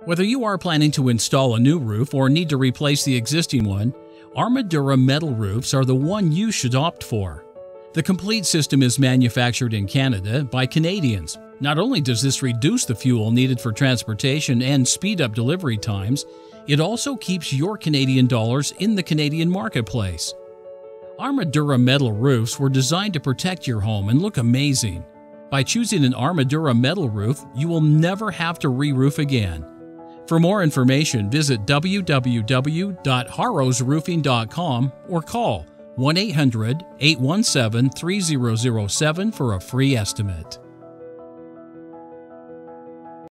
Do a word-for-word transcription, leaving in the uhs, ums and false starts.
Whether you are planning to install a new roof or need to replace the existing one, Armadura metal roofs are the one you should opt for. The complete system is manufactured in Canada by Canadians. Not only does this reduce the fuel needed for transportation and speed up delivery times, it also keeps your Canadian dollars in the Canadian marketplace. Armadura metal roofs were designed to protect your home and look amazing. By choosing an Armadura metal roof, you will never have to re-roof again. For more information, visit w w w dot harrows roofing dot com or call one eight hundred, eight one seven, three zero zero seven for a free estimate.